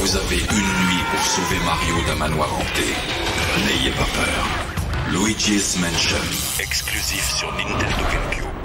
Vous avez une nuit pour sauver Mario d'un manoir hanté. N'ayez pas peur. Luigi's Mansion. Exclusif sur Nintendo GameCube.